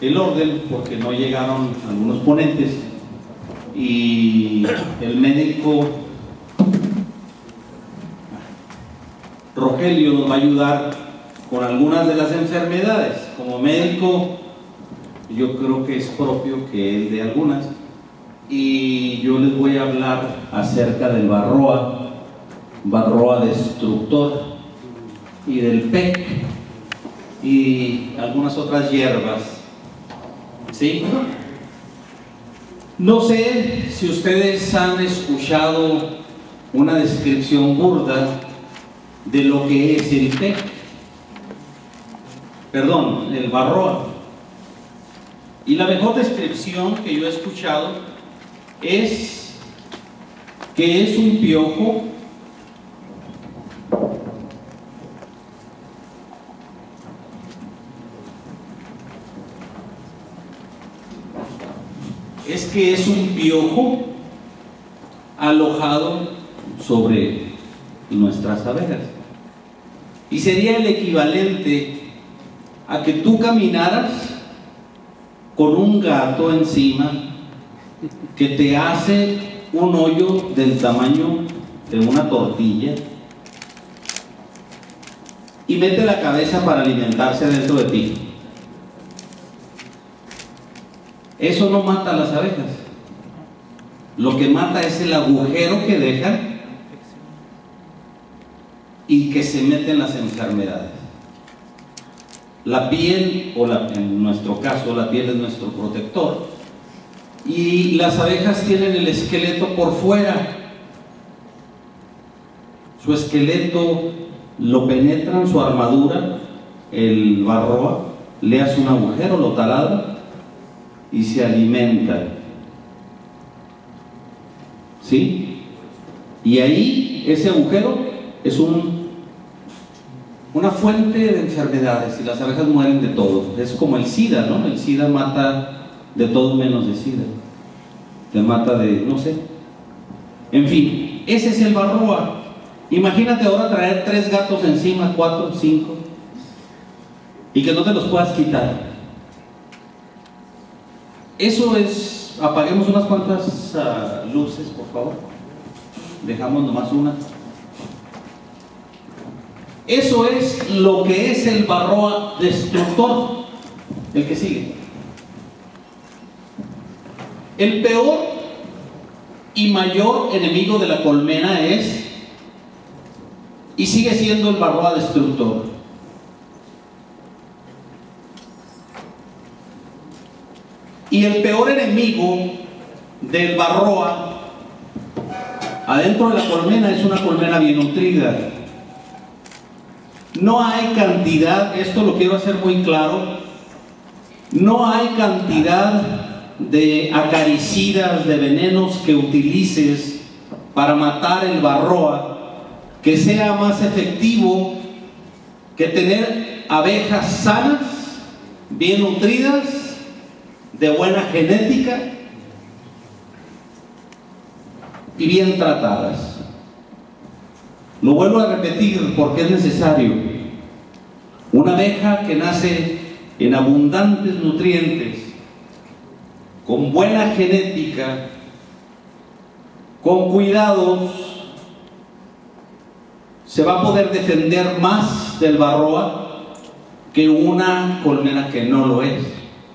el orden porque no llegaron algunos ponentes y el médico Rogelio nos va a ayudar con algunas de las enfermedades. Como médico, yo creo que es propio que él dé algunas, y yo les voy a hablar acerca del varroa destructor, y del PEC y algunas otras hierbas, ¿sí? No sé si ustedes han escuchado una descripción burda de lo que es el PEC, perdón, el varroa. Y la mejor descripción que yo he escuchado es que es un piojo alojado sobre nuestras abejas, y sería el equivalente a que tú caminaras con un gato encima que te hace un hoyo del tamaño de una tortilla y mete la cabeza para alimentarse dentro de ti. Eso no mata a las abejas. Lo que mata es el agujero que dejan y que se meten las enfermedades. La piel, en nuestro caso, la piel es nuestro protector, y las abejas tienen el esqueleto por fuera. Su esqueleto lo penetran, su armadura, el varroa, le hace un agujero, lo talada y se alimentan, ¿sí? Y ahí ese agujero es una fuente de enfermedades, y las abejas mueren de todo. Es como el SIDA, ¿no? El SIDA mata de todo menos de SIDA. Te mata de, no sé. En fin, ese es el varroa. Imagínate ahora traer 3 gatos encima, 4, 5, y que no te los puedas quitar. Eso es, apaguemos unas cuantas luces, por favor. Dejamos nomás una. Eso es lo que es el varroa destructor. El que sigue. El peor y mayor enemigo de la colmena es, y sigue siendo, el varroa destructor. Y el peor enemigo del varroa adentro de la colmena es una colmena bien nutrida. No hay cantidad, esto lo quiero hacer muy claro, no hay cantidad de acaricidas, de venenos que utilices para matar el varroa que sea más efectivo que tener abejas sanas, bien nutridas, de buena genética y bien tratadas. Lo vuelvo a repetir porque es necesario. Una abeja que nace en abundantes nutrientes, con buena genética, con cuidados, se va a poder defender más del varroa que una colmena que no lo es.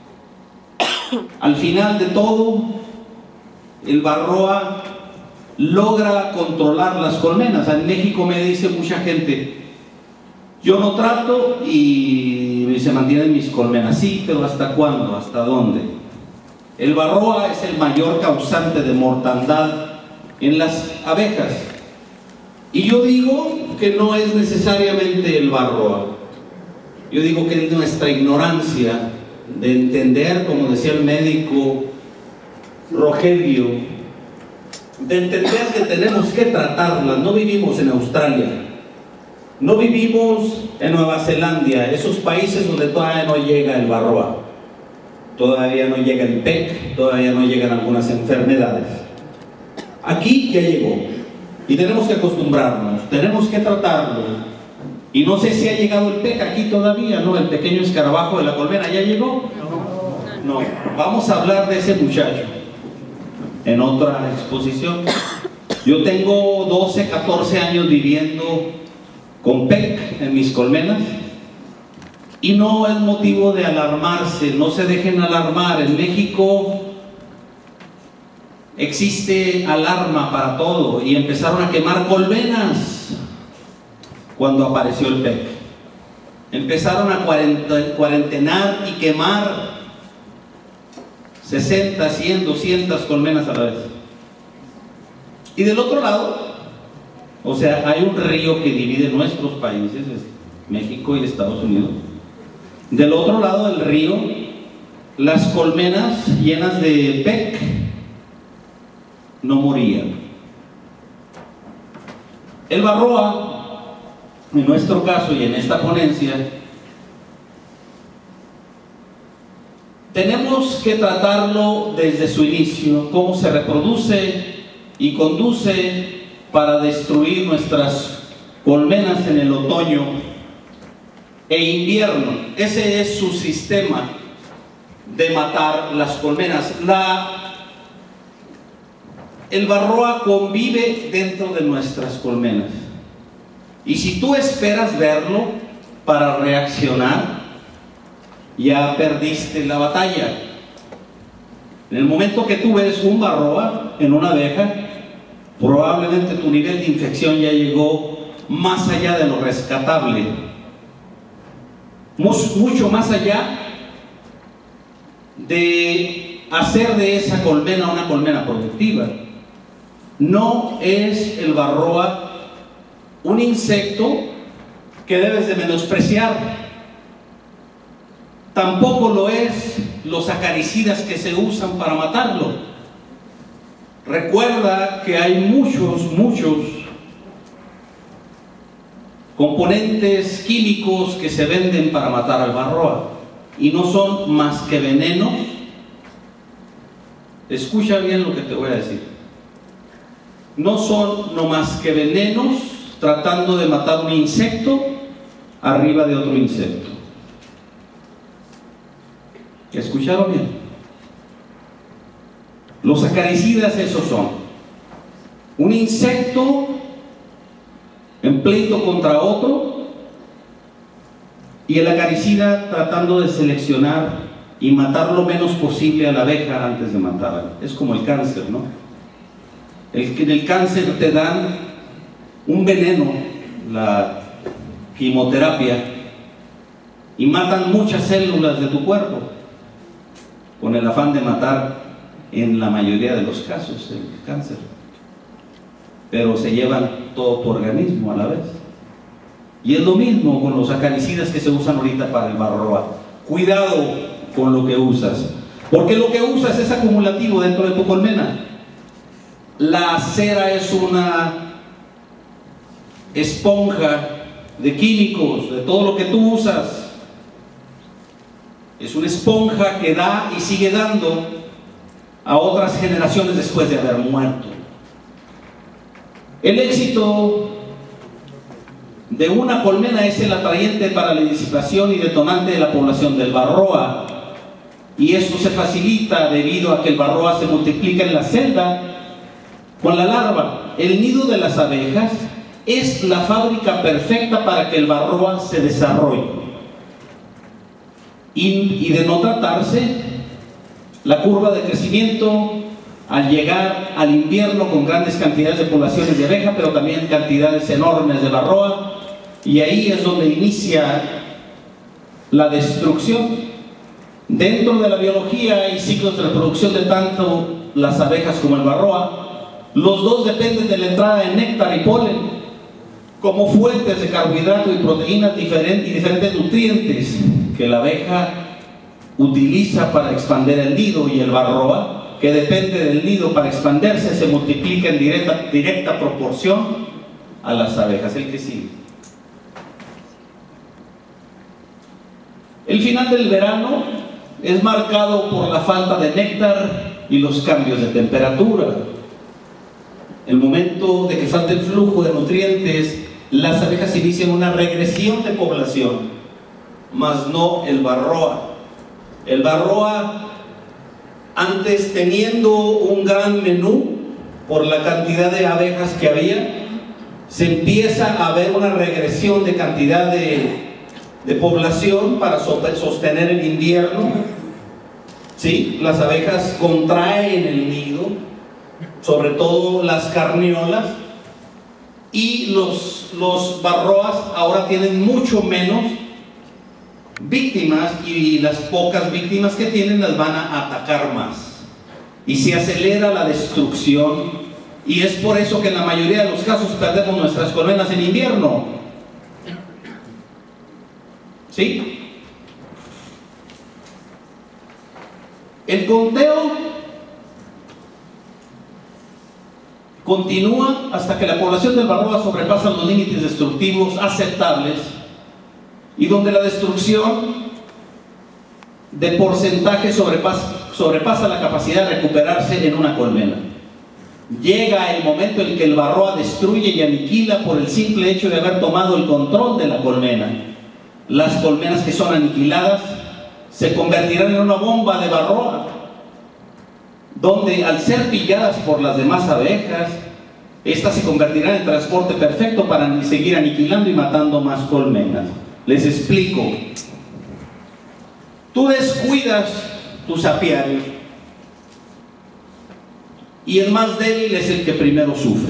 Al final de todo, el varroa logra controlar las colmenas. En México me dice mucha gente, yo no trato y se mantienen mis colmenas. Sí, pero ¿hasta cuándo? ¿Hasta dónde? El varroa es el mayor causante de mortandad en las abejas. Y yo digo que no es necesariamente el varroa. Yo digo que es nuestra ignorancia de entender, como decía el médico Rogelio, de entender que tenemos que tratarlas. No vivimos en Australia, no vivimos en Nueva Zelanda, esos países donde todavía no llega el varroa, todavía no llega el PEC, todavía no llegan algunas enfermedades. Aquí ya llegó y tenemos que acostumbrarnos, tenemos que tratarlo. Y no sé si ha llegado el PEC aquí todavía, ¿no? El pequeño escarabajo de la colmena, ¿ya llegó? No, vamos a hablar de ese muchacho en otra exposición. Yo tengo 12, 14 años viviendo con PEC en mis colmenas y no es motivo de alarmarse, no se dejen alarmar. En México existe alarma para todo y empezaron a quemar colmenas cuando apareció el PEC. Empezaron a cuarentenar y quemar 60, 100, 200 colmenas a la vez. Y del otro lado, o sea, hay un río que divide nuestros países, México y Estados Unidos. Del otro lado del río, las colmenas llenas de PEC no morían. El varroa, en nuestro caso y en esta ponencia, tenemos que tratarlo desde su inicio, cómo se reproduce y conduce para destruir nuestras colmenas en el otoño e invierno. Ese es su sistema de matar las colmenas. El varroa convive dentro de nuestras colmenas. Y si tú esperas verlo para reaccionar, ya perdiste la batalla. En el momento que tú ves un varroa en una abeja, probablemente tu nivel de infección ya llegó más allá de lo rescatable, mucho más allá de hacer de esa colmena una colmena productiva. No es el varroa un insecto que debes de menospreciar. Tampoco lo es los acaricidas que se usan para matarlo. Recuerda que hay muchos componentes químicos que se venden para matar al varroa y no son más que venenos. Escucha bien lo que te voy a decir. No son no más que venenos tratando de matar un insecto arriba de otro insecto. ¿Escucharon bien? Los acaricidas esos son un insecto en pleito contra otro y el acaricida tratando de seleccionar y matar lo menos posible a la abeja antes de matarla. Es como el cáncer, ¿no? En el cáncer te dan un veneno, la quimioterapia, y matan muchas células de tu cuerpo con el afán de matar en la mayoría de los casos el cáncer, pero se llevan todo tu organismo a la vez. Y es lo mismo con los acaricidas que se usan ahorita para el varroa. Cuidado con lo que usas, porque lo que usas es acumulativo dentro de tu colmena. La cera es una esponja de químicos, de todo lo que tú usas. Es una esponja que da y sigue dando a otras generaciones después de haber muerto. El éxito de una colmena es el atrayente para la disipación y detonante de la población del varroa, y esto se facilita debido a que el varroa se multiplica en la celda con la larva. El nido de las abejas es la fábrica perfecta para que el varroa se desarrolle. Y de no tratarse, la curva de crecimiento al llegar al invierno con grandes cantidades de poblaciones de abeja, pero también cantidades enormes de varroa, y ahí es donde inicia la destrucción. Dentro de la biología hay ciclos de reproducción de tanto las abejas como el varroa. Los dos dependen de la entrada de néctar y polen como fuentes de carbohidratos y proteínas y diferentes nutrientes que la abeja utiliza para expandir el nido, y el varroa, que depende del nido para expandirse, se multiplica en directa proporción a las abejas. El que sigue. El final del verano es marcado por la falta de néctar y los cambios de temperatura. El momento de que falta el flujo de nutrientes, las abejas inician una regresión de población, mas no el varroa. El Varroa, antes teniendo un gran menú por la cantidad de abejas que había, se empieza a ver una regresión de cantidad de población para sostener el invierno. ¿Sí? Las abejas contraen el nido, sobre todo las carniolas, y los varroas ahora tienen mucho menos víctimas, y las pocas víctimas que tienen las van a atacar más, y se acelera la destrucción, y es por eso que en la mayoría de los casos perdemos nuestras colmenas en invierno. ¿Sí? El conteo continúa hasta que la población del Varroa sobrepasa los límites destructivos aceptables, y donde la destrucción de porcentaje sobrepasa la capacidad de recuperarse en una colmena. Llega el momento en que el Varroa destruye y aniquila por el simple hecho de haber tomado el control de la colmena. Las colmenas que son aniquiladas se convertirán en una bomba de Varroa, donde al ser pilladas por las demás abejas, estas se convertirán en transporte perfecto para seguir aniquilando y matando más colmenas. Les explico. Tú descuidas tus apiarios y el más débil es el que primero sufre.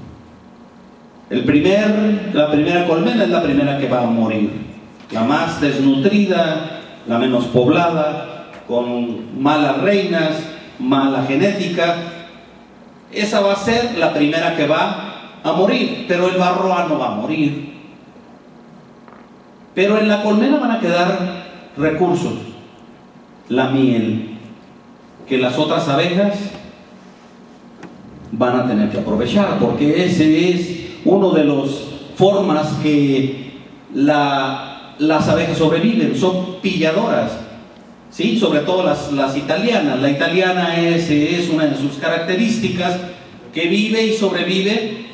La primera colmena es la primera que va a morir, la más desnutrida, la menos poblada, con malas reinas, mala genética. Esa va a ser la primera que va a morir, pero el Varroa no va a morir. Pero en la colmena van a quedar recursos, la miel, que las otras abejas van a tener que aprovechar, porque ese es uno de las formas que las abejas sobreviven, son pilladoras. ¿Sí? Sobre todo las italianas. La italiana es una de sus características, que vive y sobrevive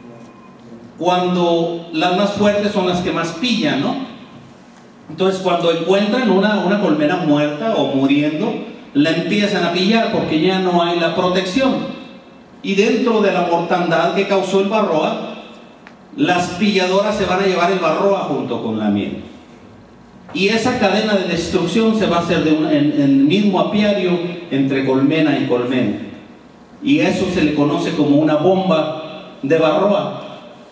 cuando las más fuertes son las que más pillan, ¿no? Entonces, cuando encuentran una colmena muerta o muriendo, la empiezan a pillar porque ya no hay la protección. Y dentro de la mortandad que causó el Varroa, las pilladoras se van a llevar el Varroa junto con la miel. Y esa cadena de destrucción se va a hacer en el mismo apiario entre colmena y colmena. Y eso se le conoce como una bomba de Varroa,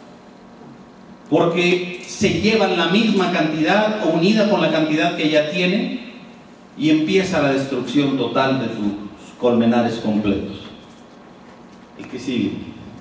porque se llevan la misma cantidad unida con la cantidad que ya tienen, y empieza la destrucción total de sus colmenares completos. ¿Y qué sigue?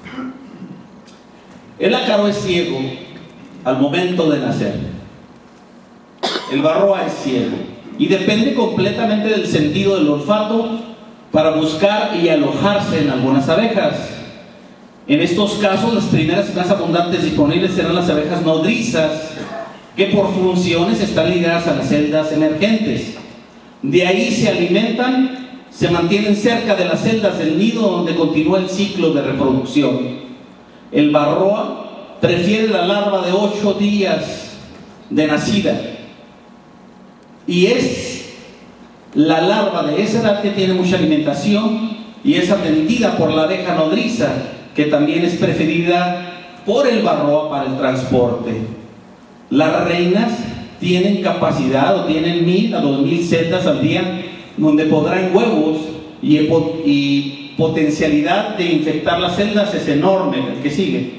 El ácaro es ciego al momento de nacer. El Varroa es ciego y depende completamente del sentido del olfato para buscar y alojarse en algunas abejas. En estos casos, las primeras y más abundantes disponibles serán las abejas nodrizas, que por funciones están ligadas a las celdas emergentes. De ahí se alimentan, se mantienen cerca de las celdas del nido donde continúa el ciclo de reproducción. El Varroa prefiere la larva de 8 días de nacida, y es la larva de esa edad que tiene mucha alimentación y es atendida por la abeja nodriza, que también es preferida por el Varroa para el transporte. Las reinas tienen capacidad, o tienen 1000 a 2000 celdas al día, donde podrán huevos, y potencialidad de infectar las celdas es enorme. El que sigue.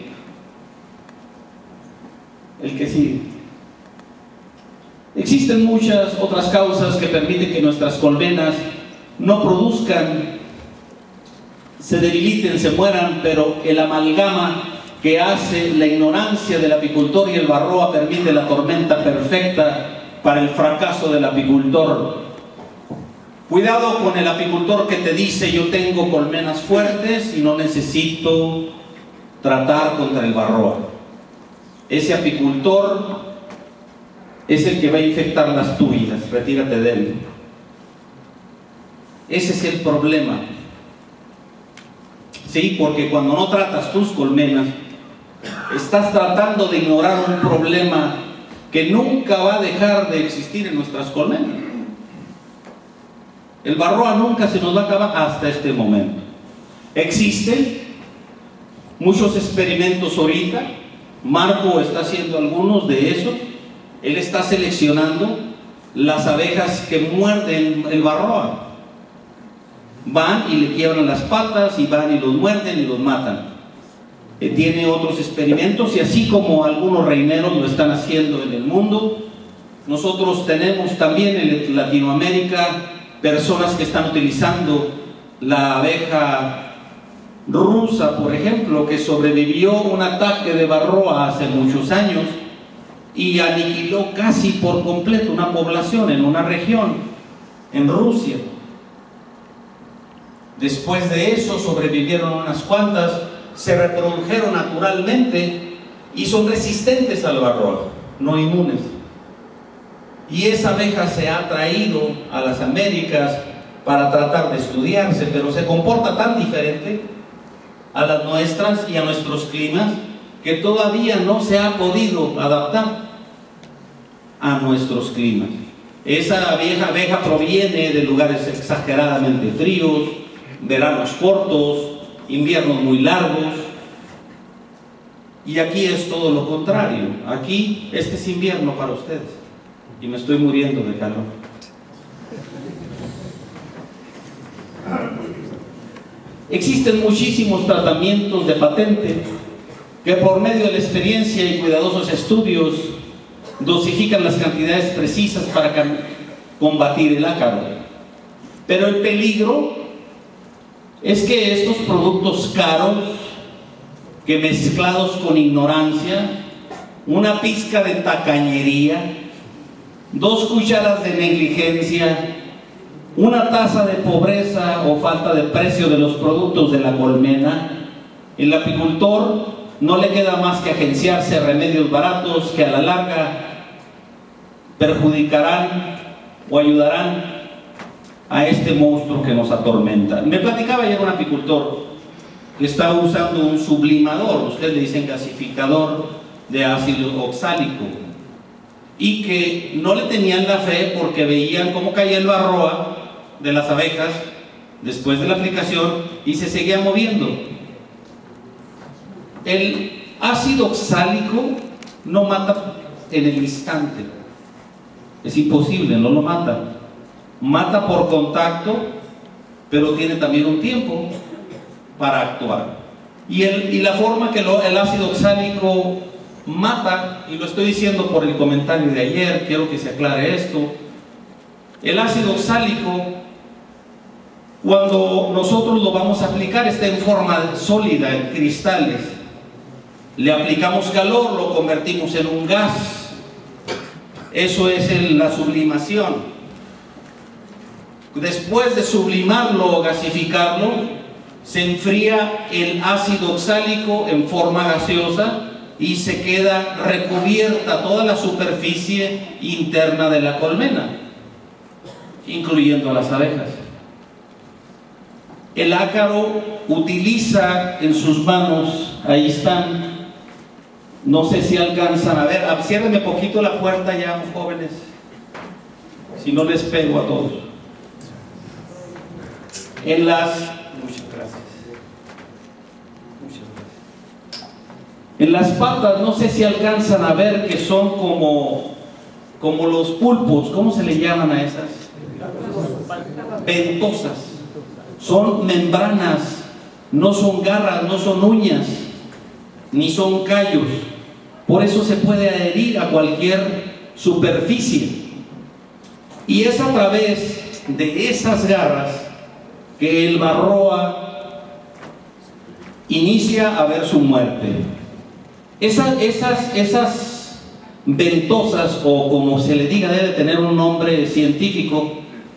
Existen muchas otras causas que permiten que nuestras colmenas no produzcan, se debiliten, se mueran, pero el amalgama que hace la ignorancia del apicultor y el Varroa permite la tormenta perfecta para el fracaso del apicultor. Cuidado con el apicultor que te dice: yo tengo colmenas fuertes y no necesito tratar contra el Varroa. Ese apicultor es el que va a infectar las tuyas, retírate de él. Ese es el problema. Sí, porque cuando no tratas tus colmenas, estás tratando de ignorar un problema que nunca va a dejar de existir en nuestras colmenas. El Barroa nunca se nos va a acabar hasta este momento. Existen muchos experimentos ahorita. Marco está haciendo algunos de esos. Él está seleccionando las abejas que muerden el Barroa. Van y le quiebran las patas, y van y los muerden y los matan. Tiene otros experimentos, y así como algunos reineros lo están haciendo en el mundo, nosotros tenemos también en Latinoamérica personas que están utilizando la abeja rusa, por ejemplo, que sobrevivió un ataque de Varroa hace muchos años y aniquiló casi por completo una población en una región en Rusia. Después de eso sobrevivieron unas cuantas, se reprodujeron naturalmente y son resistentes al Varroa, no inmunes. Y esa abeja se ha traído a las Américas para tratar de estudiarse, pero se comporta tan diferente a las nuestras y a nuestros climas que todavía no se ha podido adaptar a nuestros climas. Esa vieja abeja proviene de lugares exageradamente fríos, veranos cortos, inviernos muy largos, y aquí es todo lo contrario. Aquí este es invierno para ustedes y me estoy muriendo de calor. Existen muchísimos tratamientos de patente que por medio de la experiencia y cuidadosos estudios dosifican las cantidades precisas para combatir el ácaro. Pero el peligro es que estos productos caros, que mezclados con ignorancia, una pizca de tacañería, 2 cucharas de negligencia, una taza de pobreza o falta de precio de los productos de la colmena, el apicultor no le queda más que agenciarse a remedios baratos que a la larga perjudicarán o ayudarán a este monstruo que nos atormenta. Me platicaba ayer un apicultor que estaba usando un sublimador, ustedes le dicen gasificador de ácido oxálico, y que no le tenían la fe porque veían cómo caía el Varroa de las abejas después de la aplicación y se seguía moviendo. El ácido oxálico no mata en el instante, es imposible, no lo mata. Mata por contacto, pero tiene también un tiempo para actuar. Y la forma que el ácido oxálico mata, y lo estoy diciendo por el comentario de ayer, quiero que se aclare esto. El ácido oxálico, cuando nosotros lo vamos a aplicar, está en forma sólida, en cristales. Le aplicamos calor, lo convertimos en un gas. Eso es la sublimación. Después de sublimarlo o gasificarlo, se enfría el ácido oxálico en forma gaseosa y se queda recubierta toda la superficie interna de la colmena, incluyendo las abejas. El ácaro utiliza en sus manos, ahí están, no sé si alcanzan a ver, ciérrenme poquito la puerta ya, jóvenes, si no les pego a todos. Muchas gracias. En las patas, no sé si alcanzan a ver que son como los pulpos, ¿cómo se le llaman a esas? Ventosas. Son membranas, no son garras, no son uñas, ni son callos. Por eso se puede adherir a cualquier superficie. Y es a través de esas garras que el Varroa inicia a ver su muerte. Esas ventosas, o como se le diga, debe tener un nombre científico,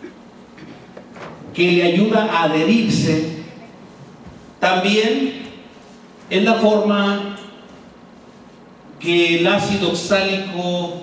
que le ayuda a adherirse, también es la forma que el ácido oxálico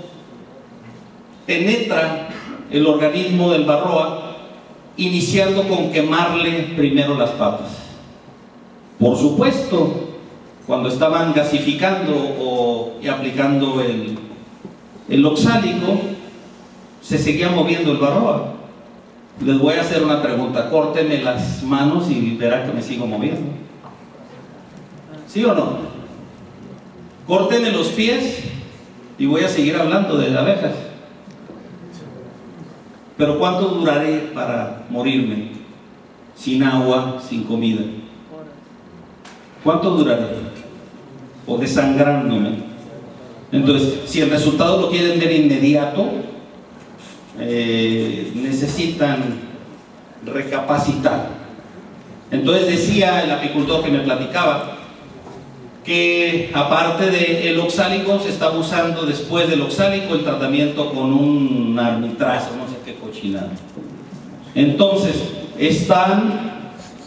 penetra el organismo del Varroa, iniciando con quemarle primero las patas. Por supuesto, cuando estaban gasificando y aplicando el oxálico, se seguía moviendo el Varroa, Les voy a hacer una pregunta. Córtenme las manos y verá que me sigo moviendo. ¿Sí o no? Córtenme los pies y voy a seguir hablando de abejas. Pero ¿cuánto duraré para morirme? Sin agua, sin comida. ¿Cuánto duraré? O desangrándome. Entonces, si el resultado lo quieren ver inmediato, necesitan recapacitar. Entonces decía el apicultor que me platicaba que aparte del oxálico se estaba usando después del oxálico el tratamiento con un armitrazo, no sé qué cochinada. Entonces están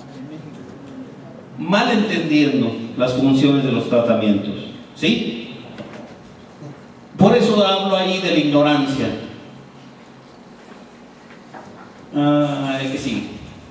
mal entendiendo las funciones de los tratamientos, ¿sí? Por eso hablo ahí de la ignorancia. Que sigue.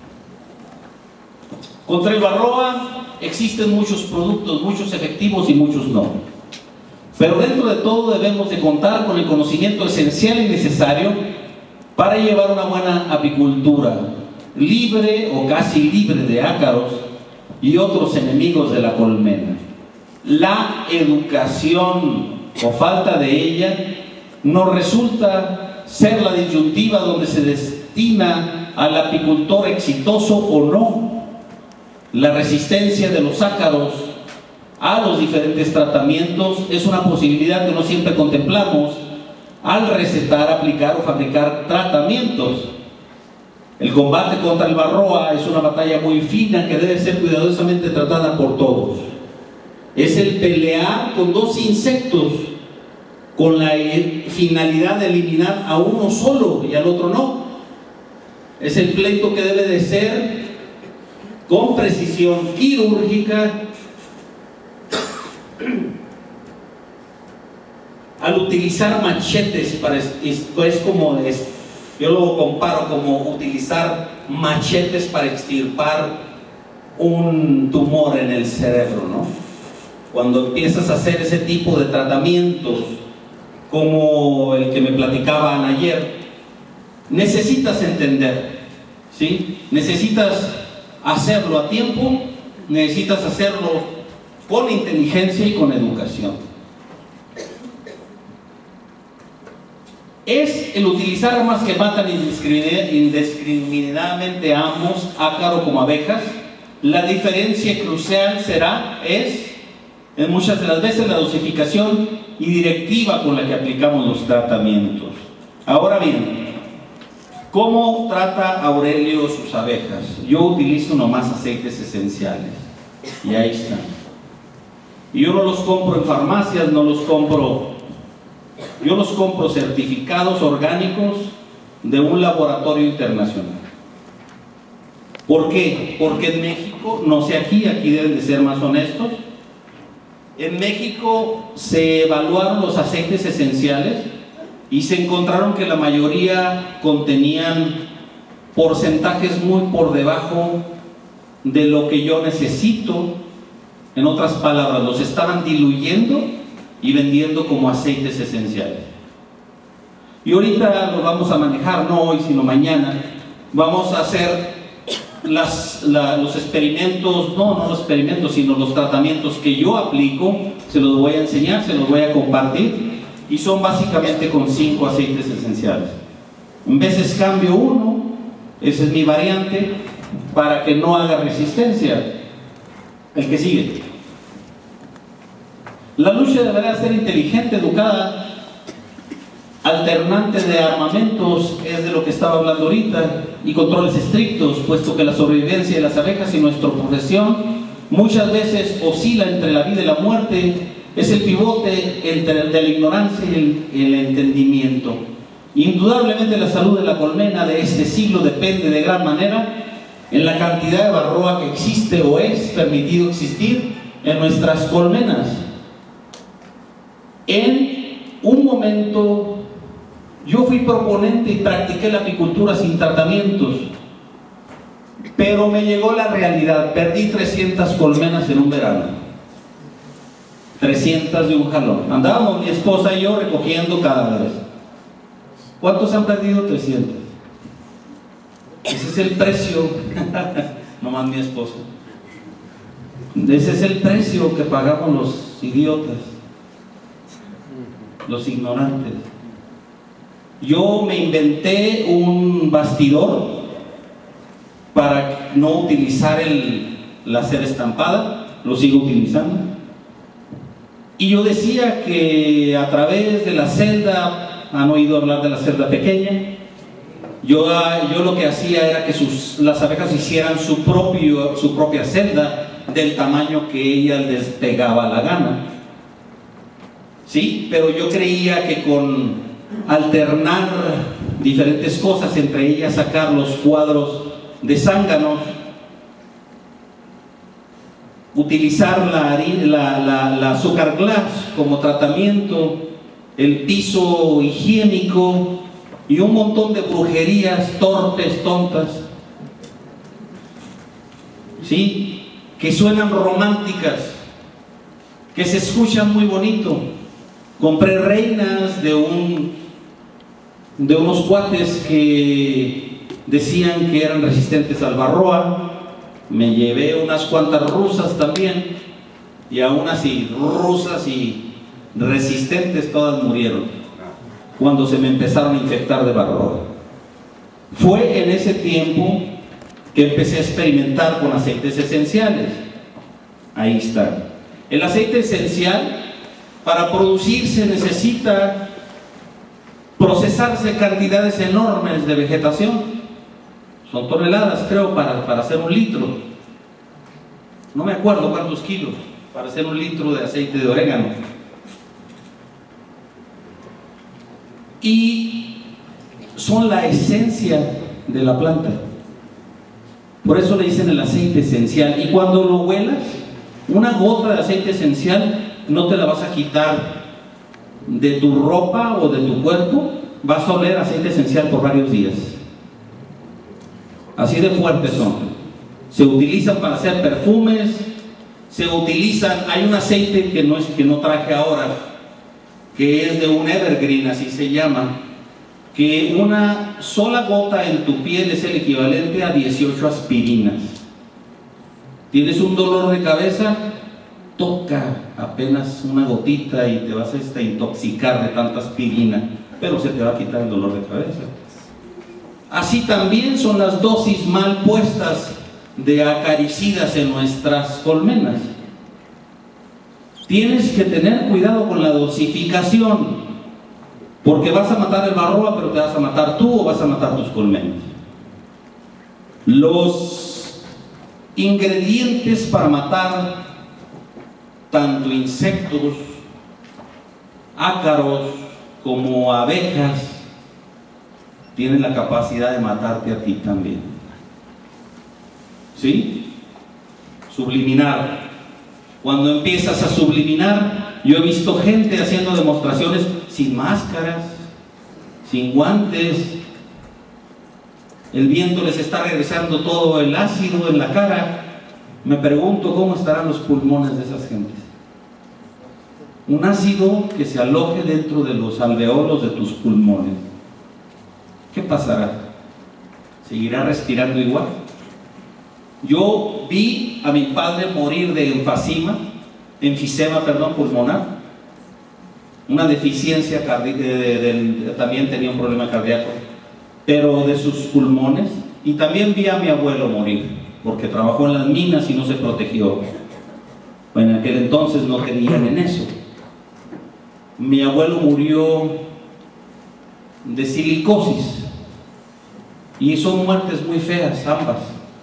Contra el varroa existen muchos productos, muchos efectivos y muchos no. Pero dentro de todo debemos de contar con el conocimiento esencial y necesario para llevar una buena apicultura, libre o casi libre de ácaros y otros enemigos de la colmena. La educación o falta de ella nos resulta ser la disyuntiva donde se destina al apicultor exitoso o no. La resistencia de los ácaros a los diferentes tratamientos es una posibilidad que no siempre contemplamos al recetar, aplicar o fabricar tratamientos. El combate contra el varroa es una batalla muy fina que debe ser cuidadosamente tratada por todos. Es el pelear con dos insectos con la finalidad de eliminar a uno solo y al otro no. Es el pleito que debe de ser con precisión quirúrgica al utilizar machetes para, yo lo comparo como utilizar machetes para extirpar un tumor en el cerebro, ¿no? Cuando empiezas a hacer ese tipo de tratamientos como el que me platicaban ayer, necesitas entender, ¿sí? Necesitas hacerlo a tiempo, necesitas hacerlo con inteligencia y con educación. Es el utilizar armas que matan indiscriminadamente a ambos, ácaro como abejas. La diferencia crucial es en muchas de las veces la dosificación y directiva con la que aplicamos los tratamientos. Ahora bien, ¿cómo trata Aurelio sus abejas? Yo utilizo nomás aceites esenciales y ahí están. Y yo no los compro en farmacias, yo los compro certificados orgánicos de un laboratorio internacional. ¿Por qué? Porque en México, no sé aquí deben de ser más honestos, en México se evaluaron los aceites esenciales y se encontraron que la mayoría contenían porcentajes muy por debajo de lo que yo necesito. En otras palabras, los estaban diluyendo y vendiendo como aceites esenciales. Y ahorita lo vamos a manejar, no hoy sino mañana. Vamos a hacer los experimentos, no los experimentos, sino los tratamientos que yo aplico. Se los voy a enseñar, se los voy a compartir, y son básicamente con 5 aceites esenciales. En veces cambio uno, esa es mi variante, para que no haga resistencia. El que sigue. La lucha deberá ser inteligente, educada, alternante de armamentos, es de lo que estaba hablando ahorita, y controles estrictos, puesto que la sobrevivencia de las abejas y nuestra profesión muchas veces oscila entre la vida y la muerte. Es el pivote entre de la ignorancia y el entendimiento. Indudablemente la salud de la colmena de este siglo depende de gran manera en la cantidad de varroa que existe o es permitido existir en nuestras colmenas. En un momento yo fui proponente y practiqué la apicultura sin tratamientos, pero me llegó la realidad. Perdí 300 colmenas en un verano, 300 de un jalón. Andábamos mi esposa y yo recogiendo cadáveres. ¿Cuántos han perdido? 300. Ese es el precio, nomás mi esposa. Ese es el precio que pagamos los idiotas, los ignorantes. Yo me inventé un bastidor para no utilizar la cera estampada, lo sigo utilizando. Y yo decía que a través de la celda, ¿han oído hablar de la celda pequeña? Yo lo que hacía era que las abejas hicieran su propia celda del tamaño que ellas les pegaba la gana. Sí, pero yo creía que con alternar diferentes cosas, entre ellas sacar los cuadros de zánganos, utilizar la azúcar glass como tratamiento, el piso higiénico y un montón de brujerías torpes, tontas, ¿sí?, que suenan románticas, que se escuchan muy bonito. Compré reinas de unos cuates que decían que eran resistentes al varroa. Me llevé unas cuantas rusas también, y aún así, rusas y resistentes, todas murieron cuando se me empezaron a infectar de varroa. Fue en ese tiempo que empecé a experimentar con aceites esenciales. Ahí está. El aceite esencial, para producirse, necesita procesarse cantidades enormes de vegetación. Son toneladas, creo, para hacer un litro. No me acuerdo cuántos kilos para hacer un litro de aceite de orégano. Y son la esencia de la planta. Por eso le dicen el aceite esencial. Y cuando lo huelas, una gota de aceite esencial no te la vas a quitar de tu ropa o de tu cuerpo. Vas a oler aceite esencial por varios días. Así de fuertes son. Se utilizan para hacer perfumes, se utilizan, hay un aceite que no traje ahora, que es de un evergreen, así se llama, que una sola gota en tu piel es el equivalente a 18 aspirinas. Tienes un dolor de cabeza, toca apenas una gotita y te vas a intoxicar de tanta aspirina, pero se te va a quitar el dolor de cabeza. Así también son las dosis mal puestas de acaricidas en nuestras colmenas. Tienes que tener cuidado con la dosificación, porque vas a matar el varroa, pero te vas a matar tú o vas a matar tus colmenas. Los ingredientes para matar tanto insectos, ácaros como abejas tienen la capacidad de matarte a ti también. ¿Sí? Subliminar. Cuando empiezas a subliminar, yo he visto gente haciendo demostraciones sin máscaras, sin guantes. El viento les está regresando todo el ácido en la cara. Me pregunto cómo estarán los pulmones de esas gentes. Un ácido que se aloje dentro de los alveolos de tus pulmones. ¿Qué pasará? ¿Seguirá respirando igual? Yo vi a mi padre morir de enfisema pulmonar, una deficiencia cardíaca, también tenía un problema cardíaco, pero de sus pulmones. Y también vi a mi abuelo morir, porque trabajó en las minas y no se protegió. Bueno, en aquel entonces no creían en eso. Mi abuelo murió de silicosis, y son muertes muy feas ambas.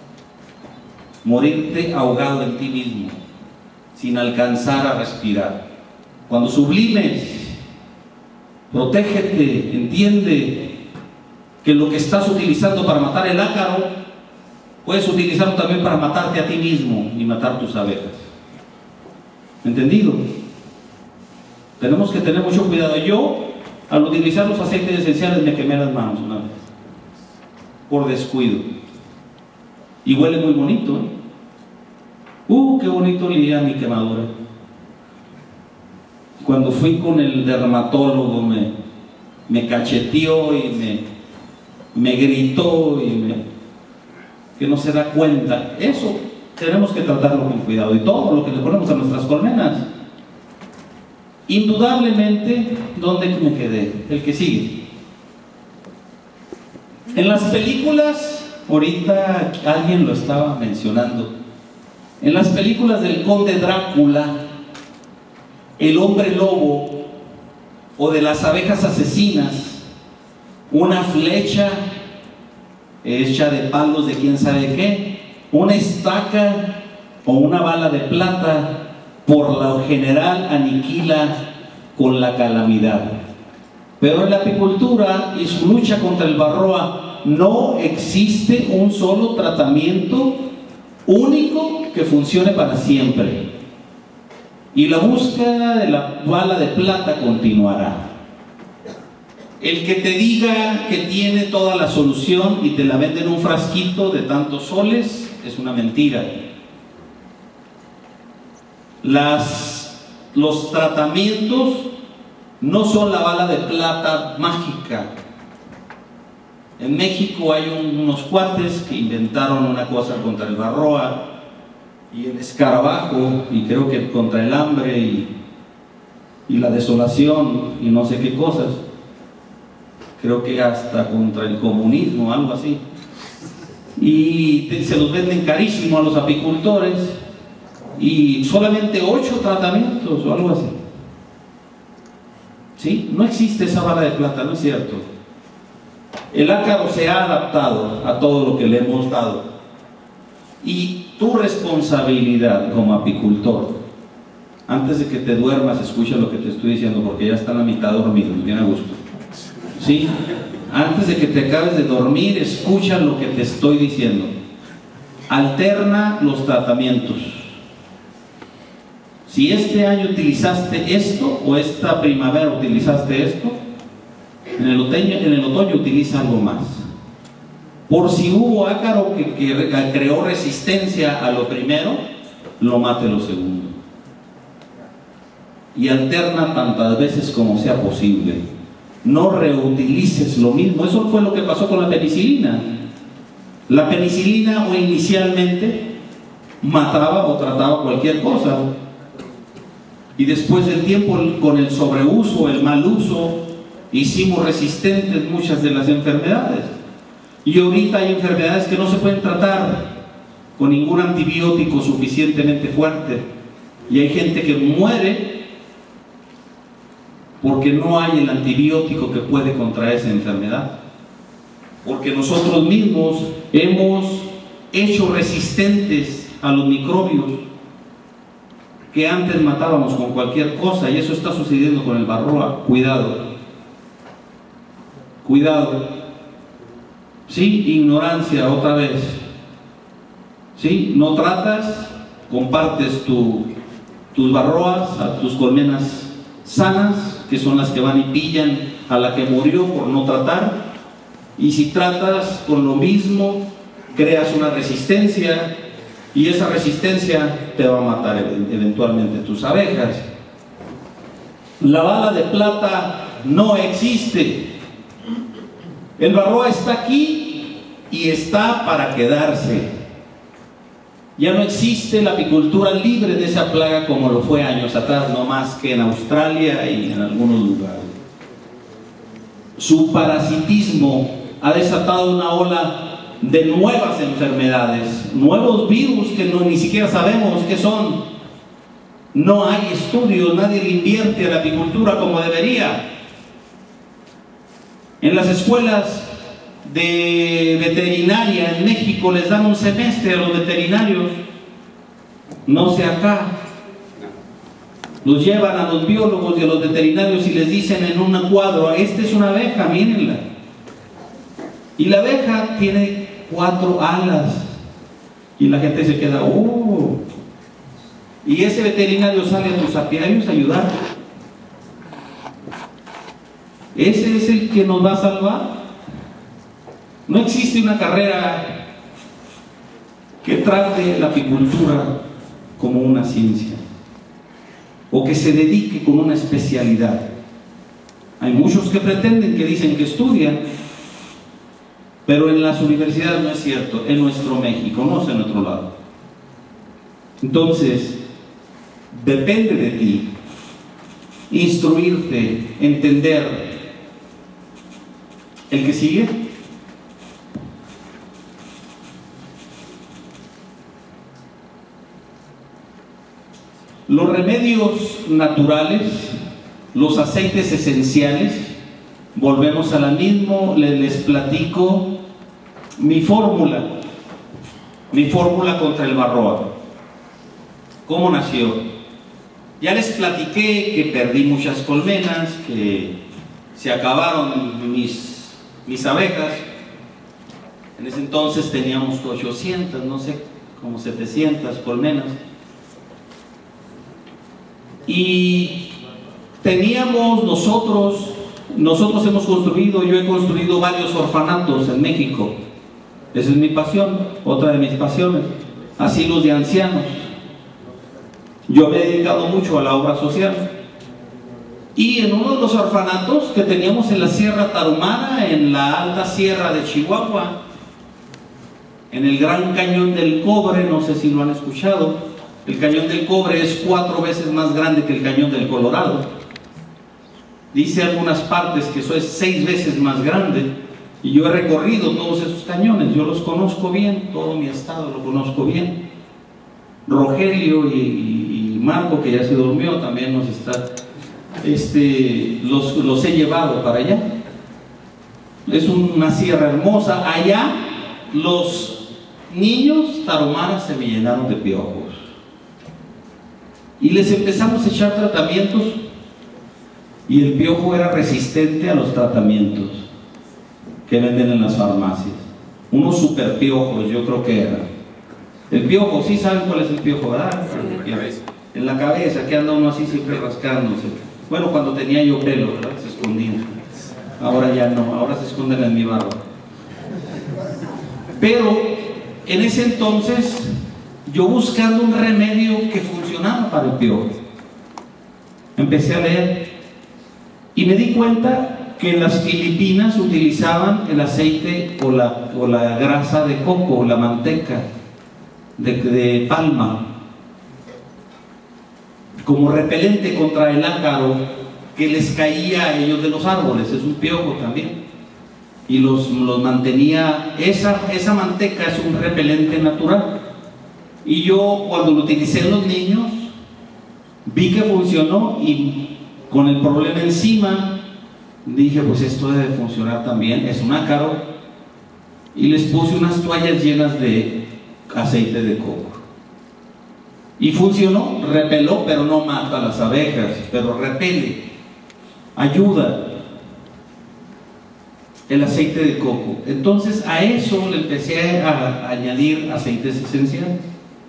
Morirte ahogado en ti mismo, sin alcanzar a respirar. Cuando sublimes, protégete, entiende que lo que estás utilizando para matar el ácaro, puedes utilizarlo también para matarte a ti mismo y matar tus abejas. ¿Entendido? Tenemos que tener mucho cuidado. Yo, al utilizar los aceites esenciales, me quemé las manos una vez, por descuido. Y huele muy bonito, ¿eh? Qué bonito olía mi quemadura. Cuando fui con el dermatólogo, me cacheteó y me gritó y que no se da cuenta. Eso tenemos que tratarlo con cuidado. Y todo lo que le ponemos a nuestras colmenas. Indudablemente, ¿dónde me quedé? El que sigue. En las películas, ahorita alguien lo estaba mencionando, en las películas del Conde Drácula, el hombre lobo o de las abejas asesinas, una flecha hecha de palos de quién sabe qué, una estaca o una bala de plata, por lo general aniquila con la calamidad. Pero en la apicultura y su lucha contra el varroa no existe un solo tratamiento único que funcione para siempre. Y la búsqueda de la bala de plata continuará. El que te diga que tiene toda la solución y te la vende en un frasquito de tantos soles es una mentira. Los tratamientos no son la bala de plata mágica. En México hay unos cuates que inventaron una cosa contra el varroa y el escarabajo, y creo que contra el hambre y la desolación y no sé qué cosas. Creo que hasta contra el comunismo, algo así. Y se los venden carísimo a los apicultores, y solamente 8 tratamientos o algo así. ¿Sí? No existe esa bala de plata, no es cierto. El ácaro se ha adaptado a todo lo que le hemos dado. Y tu responsabilidad como apicultor, antes de que te duermas, escucha lo que te estoy diciendo, porque ya están a mitad dormidos, bien a gusto. ¿Sí? Antes de que te acabes de dormir, escucha lo que te estoy diciendo. Alterna los tratamientos. Si este año utilizaste esto, o esta primavera utilizaste esto, en el otoño utiliza algo más. Por si hubo ácaro que creó resistencia a lo primero, lo mate lo segundo. Y alterna tantas veces como sea posible. No reutilices lo mismo. Eso fue lo que pasó con la penicilina. La penicilina inicialmente mataba o trataba cualquier cosa. Y después del tiempo, con el sobreuso, el mal uso, hicimos resistentes muchas de las enfermedades. Y ahorita hay enfermedades que no se pueden tratar con ningún antibiótico suficientemente fuerte. Y hay gente que muere porque no hay el antibiótico que puede contra esa enfermedad. Porque nosotros mismos hemos hecho resistentes a los microbios que antes matábamos con cualquier cosa, y eso está sucediendo con el varroa. Cuidado, cuidado. ¿Sí? Ignorancia otra vez. ¿Sí? No tratas, compartes tus varroas a tus colmenas sanas, que son las que van y pillan a la que murió por no tratar. Y si tratas con lo mismo, creas una resistencia, y esa resistencia te va a matar eventualmente tus abejas. La bala de plata no existe. El varroa está aquí y está para quedarse. Ya no existe la apicultura libre de esa plaga como lo fue años atrás, no más que en Australia y en algunos lugares. Su parasitismo ha desatado una ola de nuevas enfermedades, nuevos virus que ni siquiera sabemos qué son. No hay estudios, nadie le invierte a la apicultura como debería. En las escuelas de veterinaria en México les dan un semestre a los veterinarios, no sé acá. Los llevan a los biólogos y a los veterinarios y les dicen en un cuadro: esta es una abeja, mírenla. Y la abeja tiene 4 alas. Y la gente se queda, ¡oh! Y ese veterinario sale a tus apiarios a ayudar. ¿Ese es el que nos va a salvar? No existe una carrera que trate la apicultura como una ciencia, o que se dedique con una especialidad. Hay muchos que pretenden, que dicen que estudian, Pero en las universidades no es cierto, en nuestro México, no es en otro lado. Entonces, depende de ti instruirte, entender. ¿El que sigue? Los remedios naturales, los aceites esenciales, volvemos a la misma, les platico mi fórmula contra el varroa. ¿Cómo nació? Ya les platiqué que perdí muchas colmenas, que se acabaron mis abejas. En ese entonces teníamos 800, no sé, como 700 colmenas. Y teníamos nosotros hemos construido, yo he construido varios orfanatos en México. Esa es mi pasión, otra de mis pasiones, asilos de ancianos. Yo me he dedicado mucho a la obra social. Y en uno de los orfanatos que teníamos en la Sierra Tarahumara, en la alta sierra de Chihuahua, en el Gran Cañón del Cobre, no sé si lo han escuchado. El Cañón del Cobre es 4 veces más grande que el Cañón del Colorado. Dice algunas partes que eso es 6 veces más grande. Y yo he recorrido todos esos cañones, yo los conozco bien, todo mi estado lo conozco bien. Rogelio y Marco, que ya se durmió, también nos está, los he llevado para allá. Es una sierra hermosa. Allá los niños tarahumaras se me llenaron de piojos. Y les empezamos a echar tratamientos y el piojo era resistente a los tratamientos que venden en las farmacias. Unos super piojos, yo creo que era. El piojo, ¿sí saben cuál es el piojo, verdad? En la cabeza, que anda uno así siempre rascándose. Bueno, cuando tenía yo pelo, ¿verdad? Se escondían. Ahora ya no, ahora se esconden en mi barba. Pero en ese entonces, yo buscando un remedio que funcionaba para el piojo, empecé a leer y me di cuenta que en las Filipinas utilizaban el aceite o la grasa de coco, la manteca de palma, como repelente contra el ácaro que les caía a ellos de los árboles. Es un piojo también, y los mantenía. Esa manteca es un repelente natural. Y yo, cuando lo utilicé en los niños, vi que funcionó, y con el problema encima dije, pues esto debe funcionar también. Es un ácaro. Y les puse unas toallas llenas de aceite de coco y funcionó. Repeló, pero no mata a las abejas, pero repele, ayuda el aceite de coco. Entonces a eso le empecé a añadir aceites esenciales,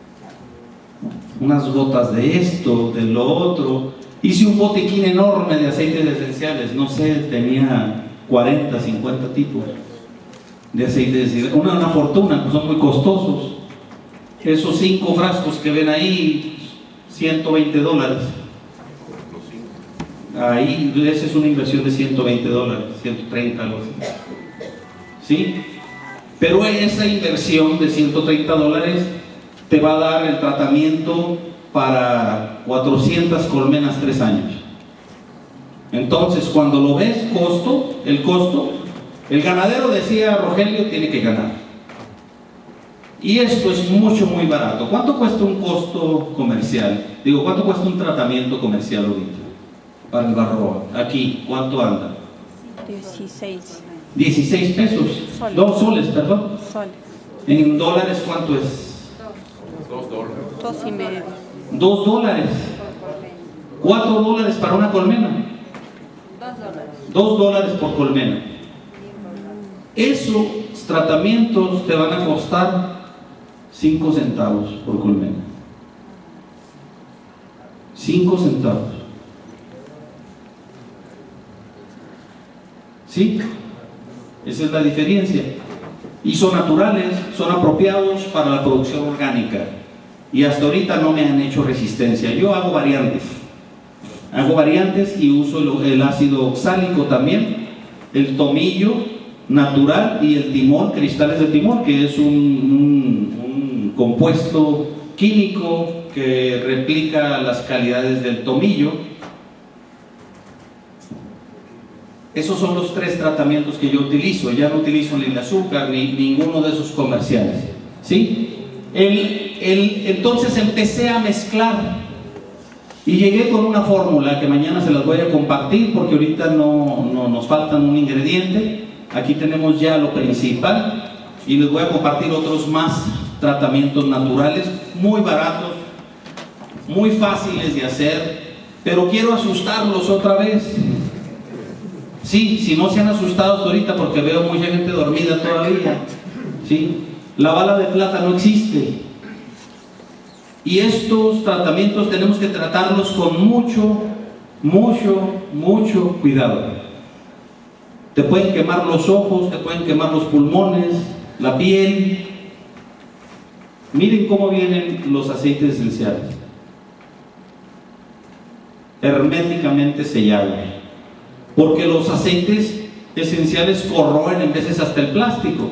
unas gotas de esto, de lo otro. Hice un botiquín enorme de aceites esenciales, no sé, tenía 40, 50 tipos de aceites esenciales. Una fortuna, pues son muy costosos. Esos 5 frascos que ven ahí, $120. Ahí, esa es una inversión de $120, 130, algo así. ¿Sí? Pero esa inversión de $130 te va a dar el tratamiento para 400 colmenas 3 años. Entonces, cuando lo ves, el costo, el ganadero, decía Rogelio, tiene que ganar. Y esto es muy barato. ¿Cuánto cuesta un costo comercial? Digo, ¿cuánto cuesta un tratamiento comercial ahorita para el varroa? Aquí, ¿cuánto anda? 16. 16 pesos. Soles. 2 soles, perdón. Soles. ¿En dólares cuánto es? $2.50. $2. $4 para una colmena. $2 por colmena. Esos tratamientos te van a costar 5 centavos por colmena. 5 centavos. ¿Sí? Esa es la diferencia. Y son naturales, son apropiados para la producción orgánica. Y hasta ahorita no me han hecho resistencia. Yo hago variantes. Y uso el ácido oxálico también, el tomillo, natural, y el timón, cristales de timón, que es un compuesto químico que replica las calidades del tomillo. Esos son los 3 tratamientos que yo utilizo. Ya no utilizo ni el azúcar ni ninguno de esos comerciales, ¿sí? Entonces empecé a mezclar y llegué con una fórmula que mañana se las voy a compartir, porque ahorita no nos faltan un ingrediente. Aquí tenemos ya lo principal y les voy a compartir otros más tratamientos naturales, muy baratos, muy fáciles de hacer, pero quiero asustarlos otra vez. Sí, si no se han asustado hasta ahorita, porque veo mucha gente dormida todavía, ¿sí? La bala de plata no existe. Y estos tratamientos tenemos que tratarlos con mucho cuidado. Te pueden quemar los ojos, te pueden quemar los pulmones, la piel. Miren cómo vienen los aceites esenciales. Herméticamente sellados. Porque los aceites esenciales corroen en veces hasta el plástico.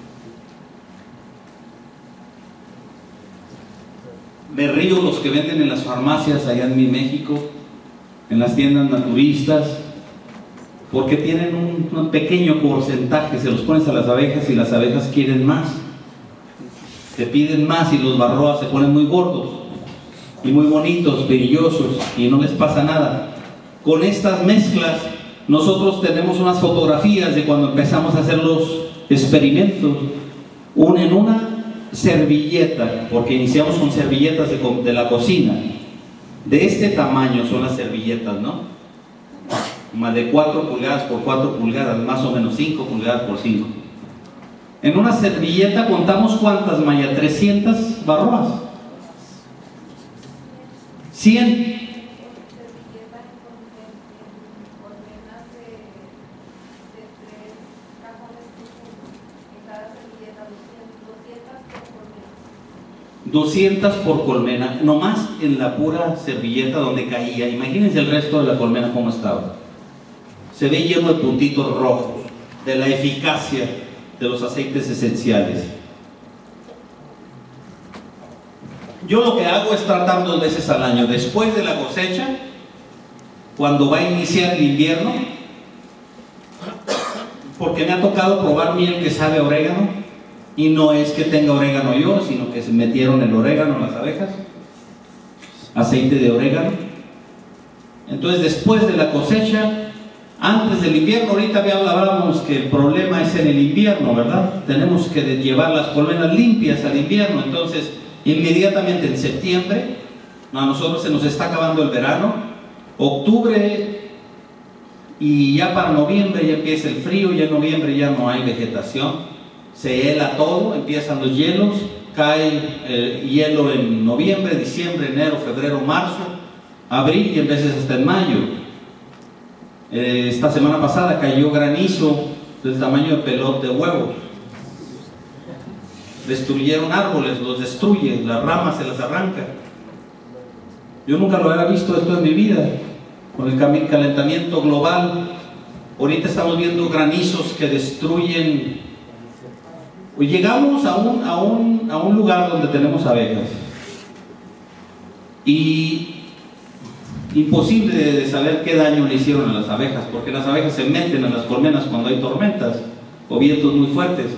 Me río los que venden en las farmacias allá en mi México, en las tiendas naturistas, porque tienen un pequeño porcentaje, se los pones a las abejas y las abejas quieren más, te piden más, y los barroas se ponen muy gordos y muy bonitos, brillosos, y no les pasa nada. Con estas mezclas nosotros tenemos unas fotografías de cuando empezamos a hacer los experimentos, en una servilleta, porque iniciamos con servilletas de la cocina, de este tamaño son las servilletas, ¿no? Más de 4 pulgadas por 4 pulgadas, más o menos 5 pulgadas por 5. En una servilleta contamos ¿cuántas, Maya? 300 barroas, 100. $200 por colmena, nomás en la pura servilleta donde caía. Imagínense el resto de la colmena cómo estaba. Se ve lleno de puntitos rojos, de la eficacia de los aceites esenciales. Yo lo que hago es tratar 2 veces al año, después de la cosecha, cuando va a iniciar el invierno, porque me ha tocado probar miel que sabe a orégano. Y no es que tenga orégano yo, sino que se metieron el orégano las abejas, aceite de orégano. Entonces, después de la cosecha, antes del invierno, ahorita hablábamos que el problema es en el invierno, ¿verdad? Tenemos que llevar las colmenas limpias al invierno. Entonces, inmediatamente en septiembre, a nosotros se nos está acabando el verano, octubre, y ya para noviembre ya empieza el frío, ya en noviembre ya no hay vegetación. Se hela todo, empiezan los hielos, cae hielo en noviembre, diciembre, enero, febrero, marzo, abril y en veces hasta en mayo. Esta semana pasada cayó granizo del tamaño de pelote de huevos. Destruyeron árboles, los destruye, las ramas se las arranca. Yo nunca lo había visto esto en mi vida, con el calentamiento global. Ahorita estamos viendo granizos que destruyen. Llegamos a un lugar donde tenemos abejas y imposible de saber qué daño le hicieron a las abejas, porque las abejas se meten a las colmenas cuando hay tormentas o vientos muy fuertes.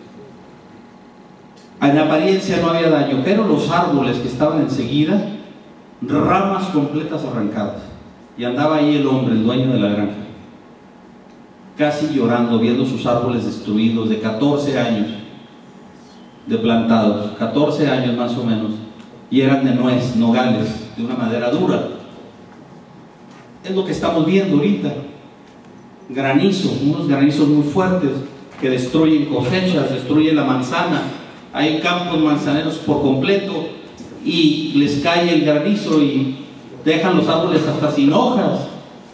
En apariencia no había daño, pero los árboles que estaban enseguida, ramas completas arrancadas, y andaba ahí el hombre, el dueño de la granja, casi llorando, viendo sus árboles destruidos de 14 años de plantados, 14 años más o menos, y eran de nuez, nogales, de una madera dura. Es lo que estamos viendo ahorita, granizo, unos granizos muy fuertes que destruyen cosechas, destruyen la manzana. Hay campos manzaneros por completo y les cae el granizo y dejan los árboles hasta sin hojas.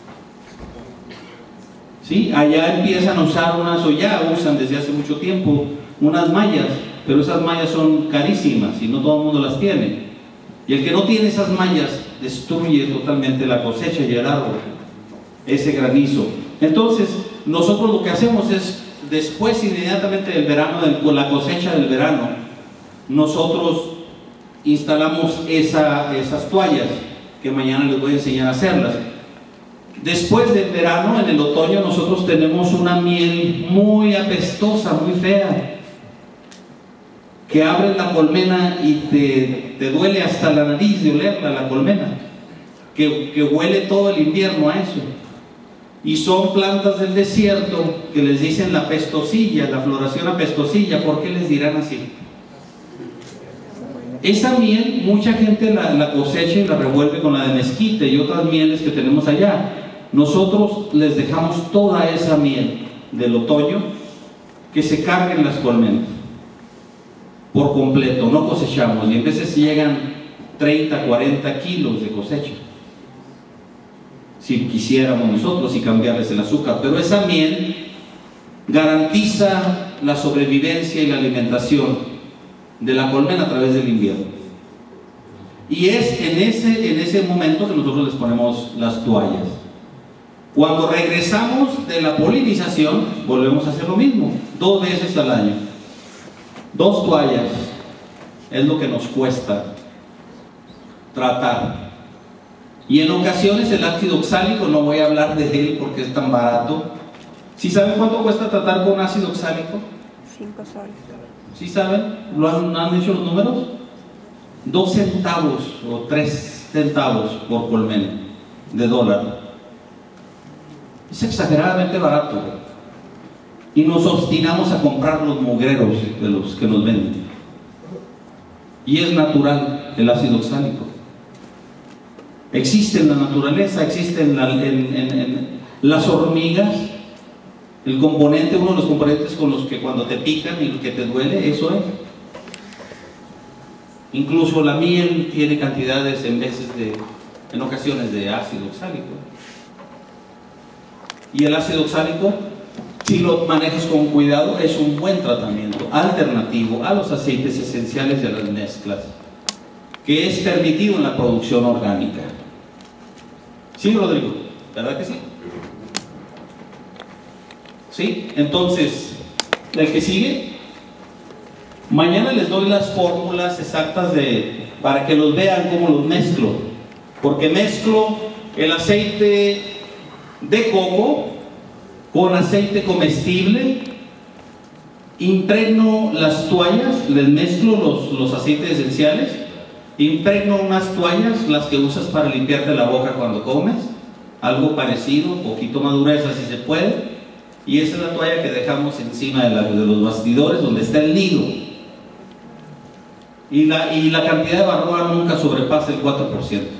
¿Sí? Allá empiezan a usar o ya usan desde hace mucho tiempo unas mallas, pero esas mallas son carísimas y no todo el mundo las tiene. Y el que no tiene esas mallas destruye totalmente la cosecha y el árbol, ese granizo. Entonces, nosotros lo que hacemos es después, inmediatamente del verano, con la cosecha del verano, nosotros instalamos esas toallas, que mañana les voy a enseñar a hacerlas. Después del verano, en el otoño, nosotros tenemos una miel muy apestosa, muy fea, que abres la colmena y te duele hasta la nariz de olerla, la colmena, que huele todo el invierno a eso. Y son plantas del desierto que les dicen la pestosilla, la floración apestosilla. ¿Por qué les dirán así? Esa miel, mucha gente la cosecha y la revuelve con la de mezquite y otras mieles que tenemos allá. Nosotros les dejamos toda esa miel del otoño que se carguen las colmenas por completo, no cosechamos, y en veces llegan 30, 40 kilos de cosecha si quisiéramos nosotros y cambiarles el azúcar. Pero esa miel garantiza la sobrevivencia y la alimentación de la colmena a través del invierno, y es en ese momento que nosotros les ponemos las toallas. Cuando regresamos de la polinización, volvemos a hacer lo mismo, 2 veces al año. 2 toallas es lo que nos cuesta tratar. Y en ocasiones el ácido oxálico, no voy a hablar de él porque es tan barato. ¿Sí saben cuánto cuesta tratar con ácido oxálico? 5 soles. ¿Sí saben? ¿Lo han hecho los números? 2 centavos o 3 centavos por colmena de dólar. Es exageradamente barato. Y nos obstinamos a comprar los mugreros de los que nos venden. Y es natural el ácido oxálico. Existe en la naturaleza, existe en las hormigas. El componente, uno de los componentes con los que cuando te pican y que te duele, eso es. Incluso la miel tiene cantidades en ocasiones de ácido oxálico. Y el ácido oxálico, si lo manejas con cuidado, es un buen tratamiento alternativo a los aceites esenciales y a las mezclas, que es permitido en la producción orgánica. ¿Sí, Rodrigo? ¿Verdad que sí? ¿Sí? Entonces, el que sigue, mañana les doy las fórmulas exactas para que los vean cómo los mezclo, porque mezclo el aceite de coco con aceite comestible, impregno las toallas, les mezclo los aceites esenciales, impregno unas toallas, las que usas para limpiarte la boca cuando comes, algo parecido, un poquito más gruesa si se puede, y esa es la toalla que dejamos encima de los bastidores donde está el nido, y la cantidad de barroa nunca sobrepasa el 4%.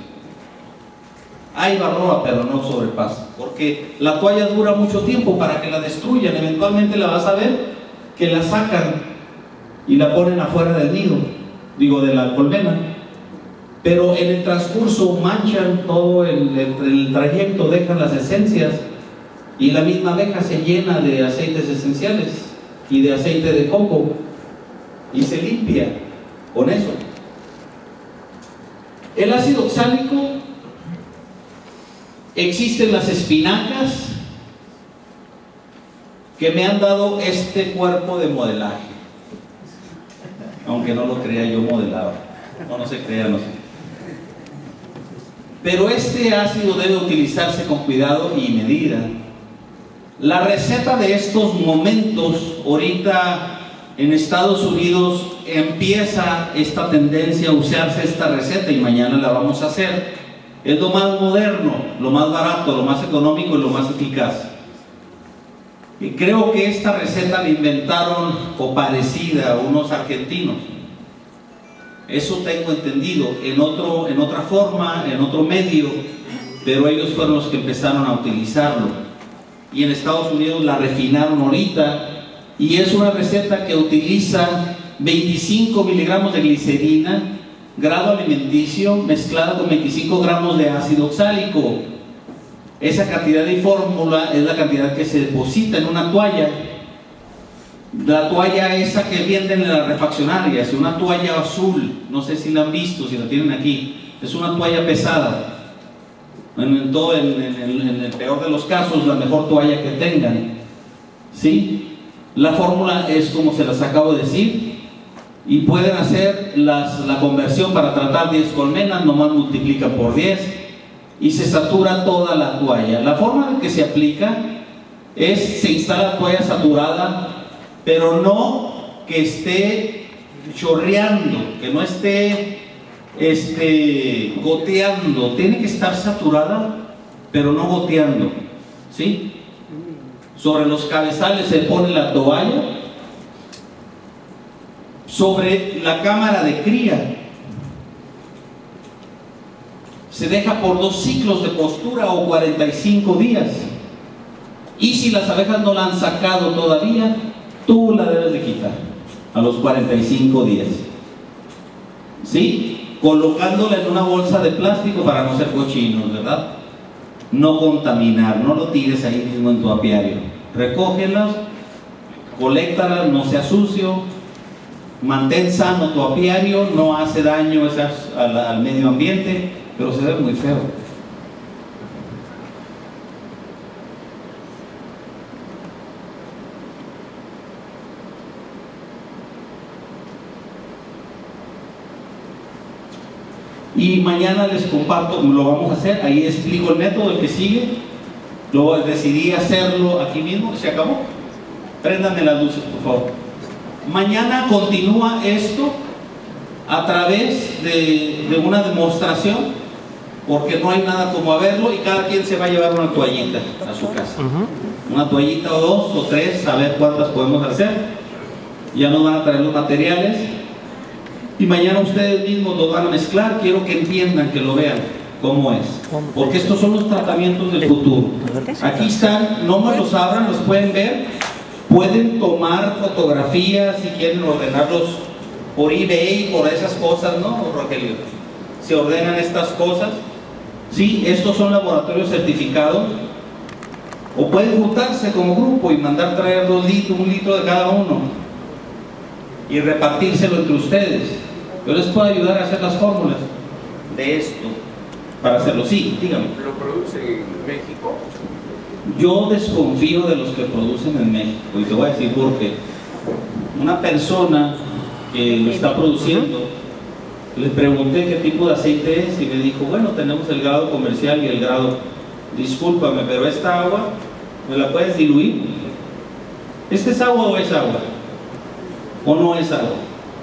Hay barroa, pero no sobrepasa, porque la toalla dura mucho tiempo para que la destruyan. Eventualmente la vas a ver que la sacan y la ponen afuera del nido, de la colmena, pero en el transcurso manchan todo el trayecto, dejan las esencias, y la misma abeja se llena de aceites esenciales y de aceite de coco y se limpia con eso. El ácido oxálico existe en las espinacas, que me han dado este cuerpo de modelaje, aunque no lo crea, yo modelaba, no se crea, no sé. Pero este ácido debe utilizarse con cuidado y medida. La receta de estos momentos, ahorita en Estados Unidos empieza esta tendencia a usarse esta receta, y mañana la vamos a hacer. Es lo más moderno, lo más barato, lo más económico y lo más eficaz. Y creo que esta receta la inventaron, o parecida, unos argentinos. Eso tengo entendido, en otra forma, en otro medio, pero ellos fueron los que empezaron a utilizarlo. Y en Estados Unidos la refinaron ahorita, y es una receta que utiliza 25 miligramos de glicerina, grado alimenticio, mezclada con 25 gramos de ácido oxálico. Esa cantidad de fórmula es la cantidad que se deposita en una toalla. La toalla esa que venden en la refaccionaria es una toalla azul, no sé si la han visto, si la tienen aquí. Es una toalla pesada. En el peor de los casos, la mejor toalla que tengan, ¿sí? La fórmula es como se las acabo de decir, y pueden hacer la conversión para tratar 10 colmenas, nomás multiplican por 10 y se satura toda la toalla. La forma en que se aplica es, se instala toalla saturada, pero no que esté chorreando, que no esté goteando, tiene que estar saturada, pero no goteando, ¿sí? Sobre los cabezales se pone la toalla, sobre la cámara de cría se deja por 2 ciclos de postura o 45 días, y si las abejas no la han sacado todavía, tú la debes de quitar a los 45 días, ¿sí? Colocándola en una bolsa de plástico para no ser cochinos, ¿verdad? No contaminar, no lo tires ahí mismo en tu apiario, recógelas, coléctalas, no sea sucio, mantén sano tu apiario, no hace daño al medio ambiente, pero se ve muy feo. Y mañana les comparto, lo vamos a hacer, ahí explico el método, el que sigue. Luego decidí hacerlo aquí mismo, se acabó. Préndanme las luces, por favor. Mañana continúa esto a través de una demostración, porque no hay nada como verlo, y cada quien se va a llevar una toallita a su casa. Una toallita o 2 o 3, a ver cuántas podemos hacer. Ya nos van a traer los materiales. Y mañana ustedes mismos lo van a mezclar. Quiero que entiendan, que lo vean cómo es, porque estos son los tratamientos del futuro. Aquí están, no me los abran, los pueden ver. Pueden tomar fotografías si quieren ordenarlos por eBay, por esas cosas, ¿no, Rogelio? Se ordenan estas cosas. Sí, estos son laboratorios certificados. O pueden juntarse como grupo y mandar traer 2 litros, 1 litro de cada uno, y repartírselo entre ustedes. Yo les puedo ayudar a hacer las fórmulas de esto para hacerlo. Sí, dígame. ¿Lo produce en México? Yo desconfío de los que producen en México, y te voy a decir por qué. Una persona que lo está produciendo, le pregunté qué tipo de aceite es y me dijo, bueno, tenemos el grado comercial y el grado, discúlpame, pero esta agua, ¿me la puedes diluir? ¿Este es agua o es agua? ¿O no es agua?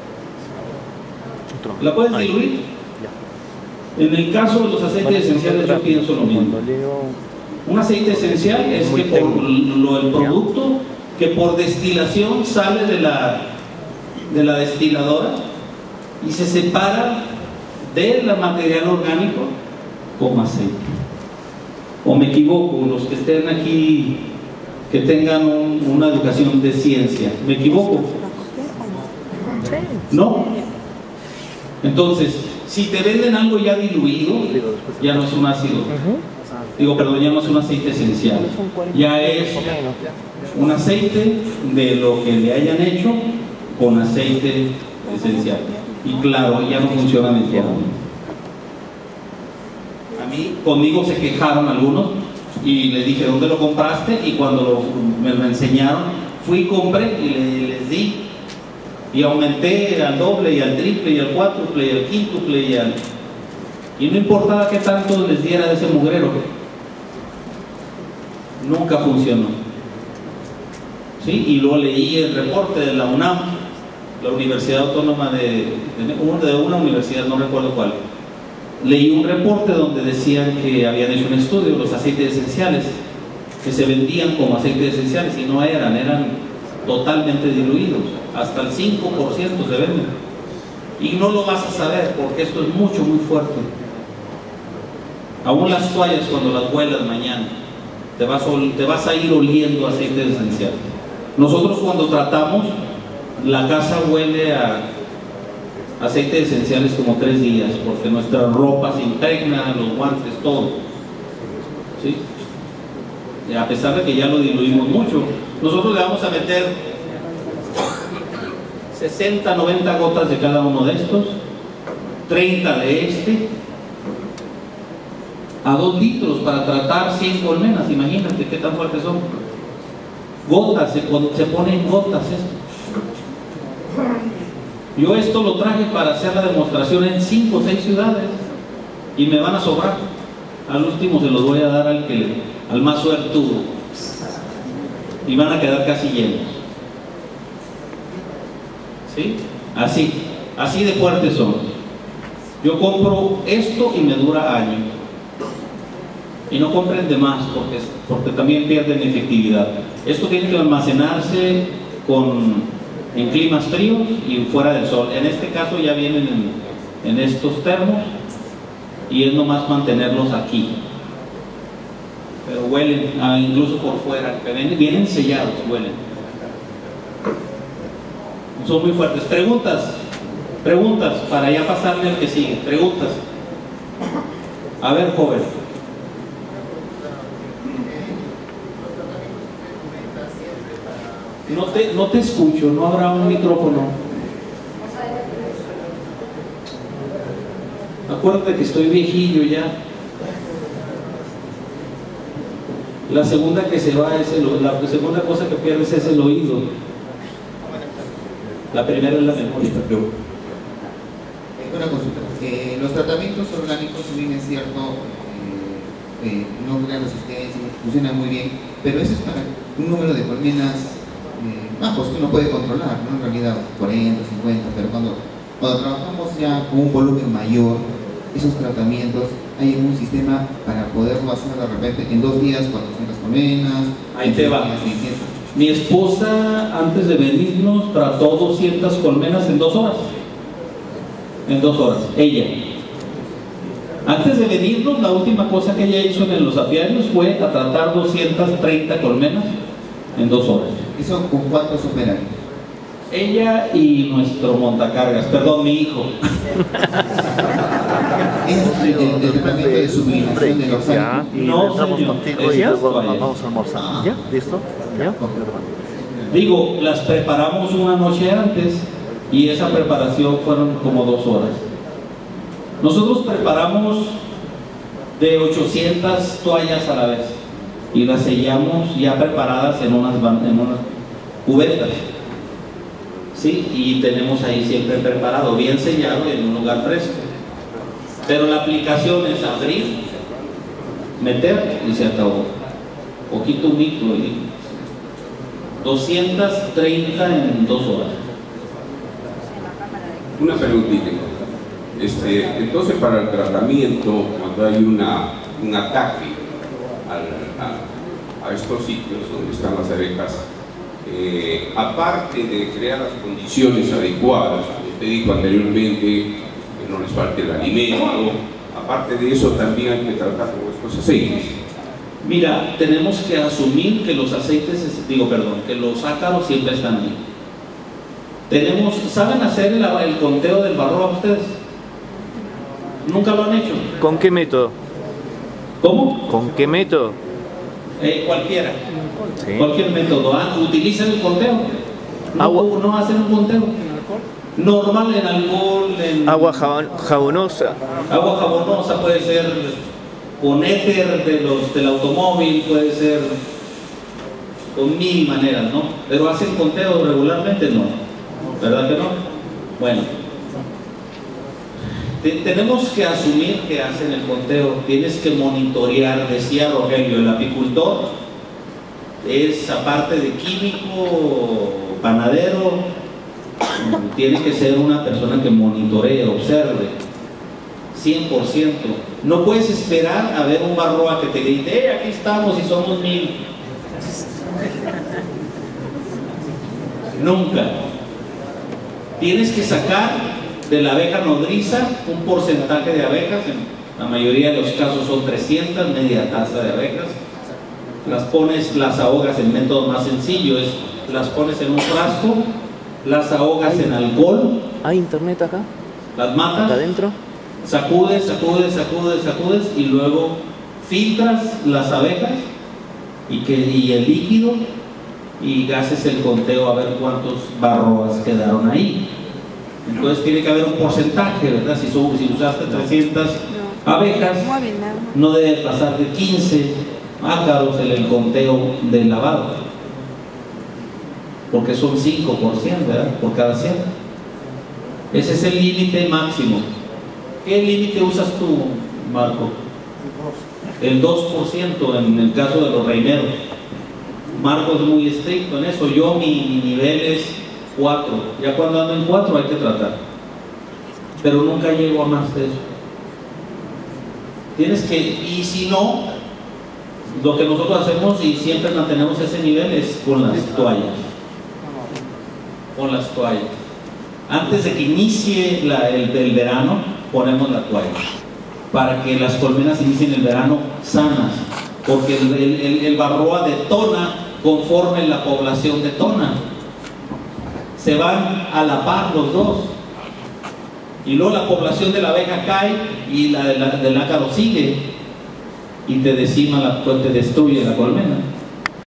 ¿La puedes diluir? En el caso de los aceites esenciales yo pienso lo mismo. Un aceite esencial es que por el producto que por destilación sale de la destiladora y se separa del material orgánico como aceite. ¿O me equivoco? Los que estén aquí, que tengan una educación de ciencia, ¿me equivoco? ¿No? Entonces, si te venden algo ya diluido, ya no es un ácido. Perdón, ya no es un aceite esencial. Ya es un aceite de lo que le hayan hecho con aceite esencial. Y claro, ya no funciona de forma. A mí, conmigo se quejaron algunos y les dije, ¿dónde lo compraste? Y cuando me lo enseñaron, fui y compré y les di. Y aumenté al doble y al triple y al cuádruple y al quíntuple y no importaba qué tanto les diera de ese mugrero, nunca funcionó. ¿Sí? Y luego leí el reporte de la UNAM, la Universidad Autónoma de una universidad, no recuerdo cuál. Leí un reporte donde decían que habían hecho un estudio de los aceites esenciales, que se vendían como aceites esenciales y no eran totalmente diluidos, hasta el 5% se venden. Y no lo vas a saber porque esto es mucho, muy fuerte. Aún las toallas, cuando las huelas mañana, te vas a ir oliendo aceites esenciales. Nosotros cuando tratamos, la casa huele a aceites esenciales como 3 días, porque nuestra ropa se impregna, los guantes, todo. ¿Sí? Y a pesar de que ya lo diluimos mucho, nosotros le vamos a meter 60, 90 gotas de cada uno de estos, 30 de este, a 2 litros para tratar 100 colmenas. Imagínate qué tan fuertes son. Gotas, se pone en gotas esto. Yo esto lo traje para hacer la demostración en 5 o 6 ciudades y me van a sobrar. Al último se los voy a dar al más suertudo y van a quedar casi llenos. ¿Sí? Así de fuertes son. Yo compro esto y me dura años. Y no compren de más porque también pierden efectividad. Esto tiene que almacenarse en climas fríos y fuera del sol. En este caso ya vienen en estos termos y es nomás mantenerlos aquí. Pero huelen, incluso por fuera, vienen sellados, huelen. Son muy fuertes. Preguntas, para ya pasarle al que sigue. Preguntas. A ver, joven. No te escucho, no habrá un micrófono. Acuérdate que estoy viejillo ya. La segunda que se va es la segunda cosa que pierdes es el oído. La primera es la memoria. Una consulta. Los tratamientos orgánicos, si bien es cierto, no crean resistencia, funcionan muy bien, pero eso es para un número de colmenas bajos que uno puede controlar, ¿no? En realidad 40, 50, pero cuando trabajamos ya con un volumen mayor, esos tratamientos, hay un sistema para poderlo hacer de repente en 2 días 400 colmenas. Ahí te va. 600. Mi esposa, antes de venirnos, trató 200 colmenas en 2 horas. En 2 horas, ella. Antes de venirnos, la última cosa que ella hizo en los apiarios fue a tratar 230 colmenas en 2 horas. ¿Eso con cuántos operan? Ella y nuestro montacargas, perdón, mi hijo. ¿Es el tratamiento de sublimación del orgánico? No, señor. Vamos a almorzar. ¿Ya? ¿Listo? ¿Ya? Digo, las preparamos una noche antes y esa preparación fueron como 2 horas. Nosotros preparamos de 800 toallas a la vez y las sellamos ya preparadas en unas cubetas. ¿Sí? Y tenemos ahí siempre preparado, bien sellado en un lugar fresco. Pero la aplicación es abrir, meter y se acabó. Poquito micro y 230 en 2 horas. Una preguntita. Entonces, para el tratamiento, cuando hay un ataque a estos sitios donde están las abejas, aparte de crear las condiciones adecuadas, como usted dijo anteriormente, que no les falte el alimento, aparte de eso también hay que tratar con estos aceites. Mira, tenemos que asumir que los aceites, que los ácaros siempre están ahí. ¿Saben hacer el conteo del varroa ustedes? ¿Nunca lo han hecho? ¿Con qué método? ¿Cómo? ¿Con qué método? Cualquiera. Sí. Cualquier método. ¿Utilizan el conteo? No hacen un conteo. Normal en alcohol, en Agua jabonosa. agua jabonosa, puede ser con éter del automóvil, puede ser con 1000 maneras, ¿no? Pero hacen conteo regularmente, no. ¿Verdad que no? Bueno, tenemos que asumir que hacen el conteo. Tienes que monitorear, decía Rogelio, el apicultor es, aparte de químico, panadero, tiene que ser una persona que monitoree, observe 100%. No puedes esperar a ver un varroa que te grite, aquí estamos y somos 1000. Nunca. Tienes que sacar de la abeja nodriza un porcentaje de abejas, en la mayoría de los casos son 300, media taza de abejas. Las ahogas, el método más sencillo es, las pones en un frasco, las ahogas en alcohol. ¿Hay internet acá? Las matas. ¿Acá adentro? Sacudes y luego filtras las abejas y el líquido y haces el conteo a ver cuántos varroas quedaron ahí. Entonces tiene que haber un porcentaje, ¿verdad? Si usaste 300 abejas, no debe pasar de 15 ácaros en el conteo del lavado. porque son 5%, ¿verdad? Por cada 100. Ese es el límite máximo. ¿Qué límite usas tú, Marco? El 2% en el caso de los reineros. Marco es muy estricto en eso. Yo mi nivel es 4. Ya cuando ando en 4 hay que tratar. Pero nunca llego a más de eso. Tienes que, y si no, lo que nosotros hacemos y siempre mantenemos ese nivel es con las toallas. Con las toallas. Antes de que inicie el verano, ponemos la toalla para que las colmenas inicien el verano sanas, porque el varroa detona conforme la población detona. Se van a la par los dos, y luego la población de la abeja cae y la del ácaro sigue y te decima, te destruye la colmena.